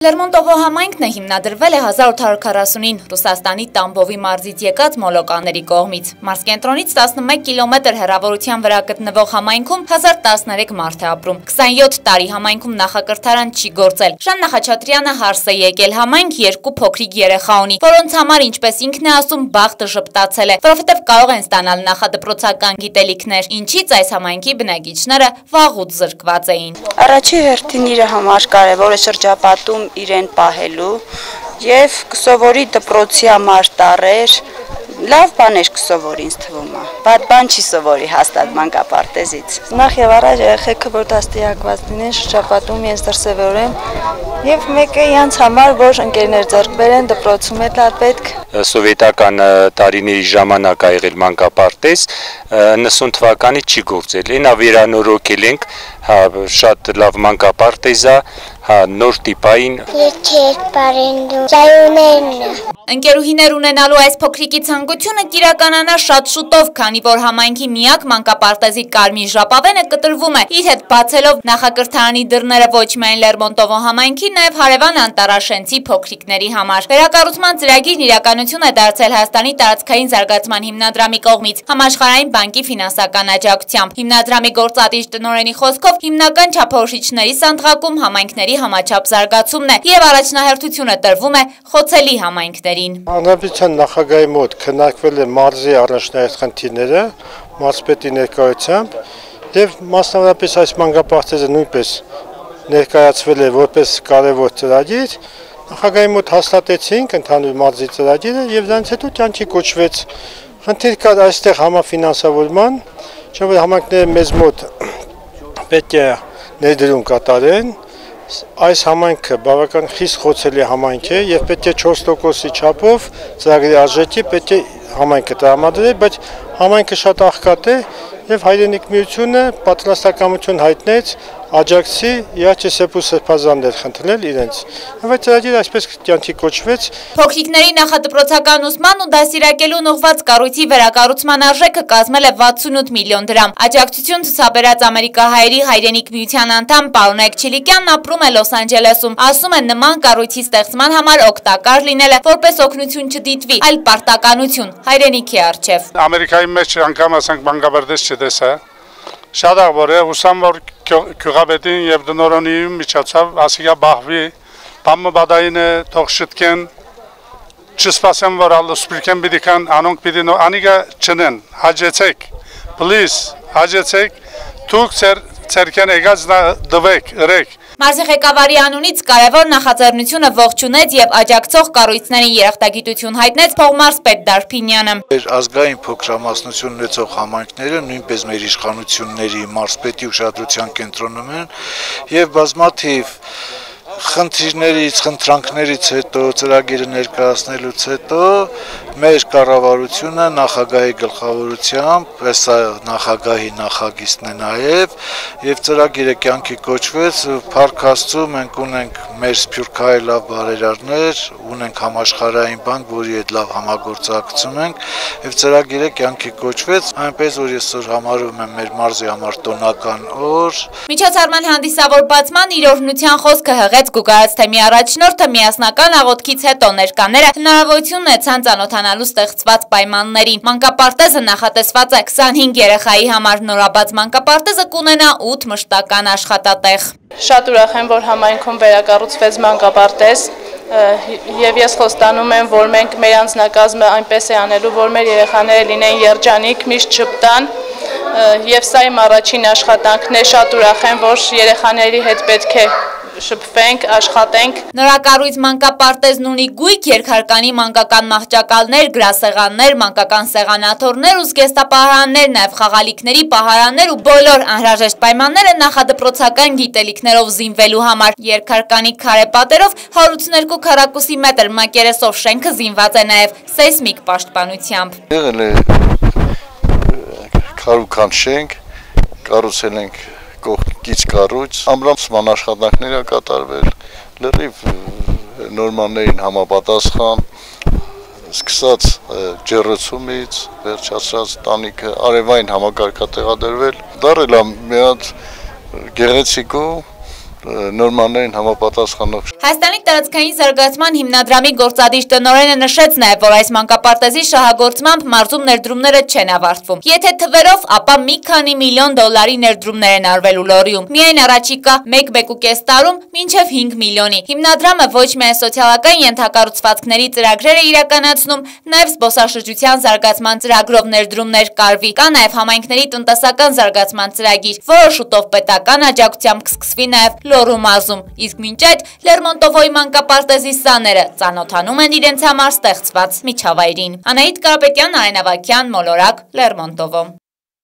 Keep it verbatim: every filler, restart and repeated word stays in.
Լերմոնտովո համայնքն է հիմնադրվել է հազար ութ հարյուր քառասունին Ռուսաստանի Տամբովի մարզից եկած մոլոկանների կողմից։ Մարզկենտրոնից տասնմեկ կիլոմետր հեռավորության վրա գտնվող համայնքում հազար տասներեք մարդ է ապրում։ քսանյոթ տարի համայնքում նախակրթարան չի գործել։ Ժան Նախաչատրյանը հարս է եկել համայնք երկու փոքրիկ երեխա ունի, որոնց համար, ինչպես ինքն է ասում, բախտը ժպտացել է, որովհետև կարող են ստանալ նախադպրոցական գիտելիքներ, ինչից այս համայնքի բնակիչները վաղուց զրկված էին։ Առաջի հերթին իր համար կարևոր է շրջապատում իրեն պահելու եւ կսովորի դպրոցի համար տարեր, լավ բաներ կսովորի ինձ թվում է, բադ բան չի սովորի հաստատ մանկապարտեզից։ Նախ եւ առաջ երեխեքը որ դաստիարակված լինեն շրջապատում իրենց դրսևորեն եւ մեկը իրենց համար որ ընկերներ ձեռք բերեն դպրոցում էլ լավ պետք։ Սովետական տարիների ժամանակ ա եղել մանկապարտեզ, նասուն թվականից չի գործել, այնա վերանորոգել ենք, հա շատ լավ մանկապարտեզ է, հա նոր տիպային։ Եկեք բարենդու ծայրուներն։ Ընկերուհիներ ունենալու այս փոքրիկի ցանկությունը կիրականանա շատ շուտով, քանի որ համայնքի միակ մանկապարտեզի կարմիր ժապավենը կտրվում է, իր հետ բացելով նախակրթարանի դռները ոչ միայն Լերմոնտովո համայնքի, նաև հարևան Անտարաշենցի փոքրիկների համար։ Վերակառուցման ծրագիրն իրականություն է դարձել Հայաստանի տարածքային զարգացման հիմնադրամի կողմից համաշխարհային բանկի ֆինանսական աջակցությամբ։ Հիմնադրամի գործադիր տնօրենի խոսքով հիմնական չափորոշիչների սանդղակում համայնքների համաչափ զարգացումն է եւ առաջնահերթությունը տրվում է խոցելի համայնքներին։ Հանրապետության նախագահի մոտ քննարկվել է մարզի առաջնահերթ խնդիրները մարզպետի ներկայությամբ եւ մասնավորապես այս մանկապարտեզը նույնպես ներկայացվել է որպես կարևոր ծրագիր։ Նախագահի մոտ հաստատեցինք ընդհանուր մարզի ծրագիրը եւ դրանից հետո կյանքի կոչվեց։ Խնդիր կար այստեղ համաֆինանսավորման, չէ՞ որ համայնքները մեզ մոտ պետք է ներդրում կատարեն։ Այս համայնքը բավական խիստ խոցելի համայնք է եւ պետք է չորս տոկոսի չափով ծրագրի արժեքի պետք է համայնքը տրամադրել, բայց համայնքը շատ աղքատ է եւ Հայրենիք միությունը պատրաստակամություն հայտնեց աջակցի իհարկե սեփ ու սրբազաններ խնդրել իրենց։ Եվ այդ ծրագիրը այսպես կյանքի կոչվեց։ Փոքրիկների նախադպրոցական ուսման ու դասիրակելուն ուղղված կառույցի վերակառուցման արժեքը կազմել է վաթսունութ միլիոն դրամ։ Աջակցություն ցուցաբերած ամերիկահայերի Հայրենիք միության անդամ Պարոնայք Չիլիկյանն ապրում է Լոս Անջելեսում։ Ասում է նման կառույցի ստեղծման համար օգտակար լինելը որպես օգնություն չդիտվի, այլ պարտականություն հայրենիքի առջև։ Ամերիկայի մեջ անգամ ասենք մանկապարտեզ չտեսա։ Շատ աղբոր է, ուսամ որ քյուղաբետին եւ դնորոնի միջոցով ասիգա բահվի, բամը բադային է, թող շտկեն, չսպասեմ որ ալու սպիրկեն բիդիկան, անոնք բիդին, անիգա չնեն, հաջեցեք, պլիս, հաջեցեք, թուք ծերքեն էգած դվեք, ըրեք։ Մարզի ղեկավարի անունից կարևոր նախաձեռնությունը ողջունեց եւ աջակցող կառույցներին երախտագիտություն հայտնեց փողմարզպետ Դարփինյանը։ Մեր ազգային փոքրամասնություն ունեցող համայնքները նույնպես մեր իշխանությունների մարզպետի ուշադրության կենտրոնում են եւ բազմաթիվ խնդիրներից, խնդրանքներից հետո, ծրագիրը ներկայացնելուց հետո մեր կառավարությունը նախագահի գլխավորությամբ, հեսա նախագահի նախագիծն է նաև եւ ծրագիրը կյանքի կոչվեց, փառք Աստծո, մենք ունենք մեր սփյուռքահայ լավ բարերարներ, ունենք համաշխարհային բանկ, որի հետ լավ համագործակցում ենք եւ ծրագիրը կյանքի կոչվեց, այնպես որ ես որ համարում եմ մեր մարզի համար տոնական օր։ Միջոցառման հանդիսավոր բացման իր օրհնության խոսքը հղեց Գուգարաց թեմի առաջնորդը միասնական աղոթքից հետո ներկաները հնարավորություն ունեցան ծանոթանալու ստեղծված պայմաններին։ Մանկապարտեզը նախատեսված է քսանհինգ երեխայի համար, նորաբաց մանկապարտեզը կունենա ութ մշտական աշխատատեղ։ Շատ ուրախ եմ, որ համայնքում վերակառուցվեց մանկապարտեզ եւ ես խոստանում եմ, որ մենք մեր անձնակազմը այնպես է անելու, որ մեր երեխաները լինեն երջանիկ, միշտ չպտան եւ սա իմ առաջին աշխատանքն է, շատ ուրախ եմ, որ երեխաների հետ պետք է շփվենք, աշխատենք։ Նորակառույց մանկապարտեզն ունի գույք, երկհարկանի մանկական մահճակալներ, գրասեղաններ, մանկական սեղանաթոռներ ու զգեստապահարաններ, նաև խաղալիքների պահարաններ ու բոլոր անհրաժեշտ պայմանները նախադպրոցական գիտելիքներով զինվելու համար։ Երկհարկանի քարե պատերով հարյուրութներկու քառակուսի մետր մակերեսով շենքը զինված է նաև սեյսմիկ պաշտպանությամբ։ Եղել է քարուքան շենք, կառուցել ենք կողքից կառույց, ամրացման աշխատանքներ կատարվել, լրիվ նորմաններին համապատասխան, սկսած ջեռոցումից, վերջացած տանիքը, արևային համակարգա տեղադրվել, դարել է մի հատ գեղեցիկ ու նորմաններին համապատասխանող։ Հայաստանի տարածքային զարգացման հիմնադրամի գործադիր տնօրենը նշեց նաև, որ այս մանկապարտեզի շահագործմամբ մարզում ներդրումները չեն ավարտվում։ Եթե թվերով, ապա մի քանի միլիոն դոլարի ներդրումներ են արվելու Լոռիում։ Միայն առաջիկա մեկ-մեկուկես տարում մինչև հինգ միլիոնի։ Հիմնադրամը ոչ միայն սոցիալական ենթակառուցվածքների ծրագրեր է իրականացնում, նաև զբոսաշրջության զարգացման ծրագրով ներդրումներ կարվի։ Կա նաև համայնքների տնտեսական զարգացման ծրագիր, որը շուտով պետական աջակցությամբ կսկսվի նաև Լոռու մարզում, իսկ մինչ այդ Լերմոնտովոյի մանկապարտեզի սաները ծանոթանում են իրենց համար ստեղծված միջավայրին։ Անահիտ Կարապետյան, Արեն Ավագյան, Մոլորակ, Լերմոնտովո։